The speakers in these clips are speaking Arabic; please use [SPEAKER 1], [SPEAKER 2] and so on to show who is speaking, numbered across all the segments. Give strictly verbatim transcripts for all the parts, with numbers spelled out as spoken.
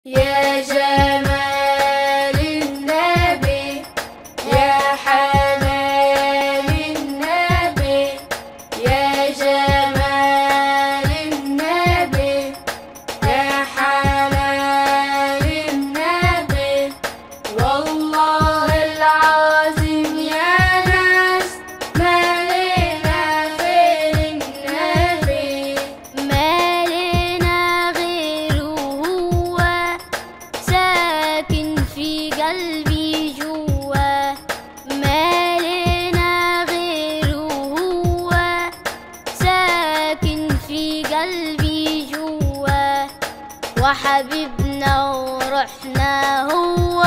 [SPEAKER 1] يا جمال النبي، يا حنان النبي، يا جمال النبي، يا حنان النبي. والله العظيم يا ناس مالنا غير النبي،
[SPEAKER 2] مالنا غيره هو ساكن في قلبي جوا، مالنا غيره هو ساكن في قلبي جوا، وحبيبنا وروحنا هو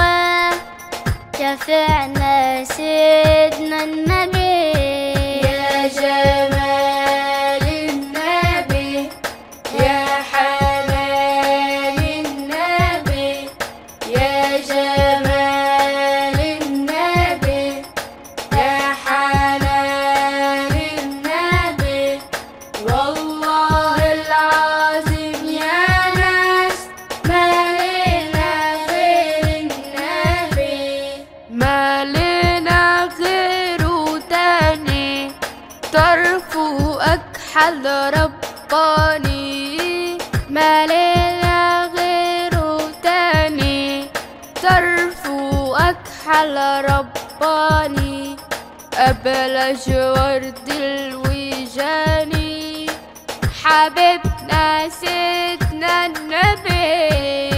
[SPEAKER 2] شفعنا سيدنا النبي.
[SPEAKER 1] يا جمال النبي، يا حنان النبي، يا جمال النبي، يا حنان النبي. والله العظيم يا ناس مالنا غير النبي،
[SPEAKER 3] مالنا غيره تاني طرفه أكحل رباني، مالنا غيره تاني طرفه أكحل رباني. أبلج ورد الوجاني حبيبنا سيدنا النبي.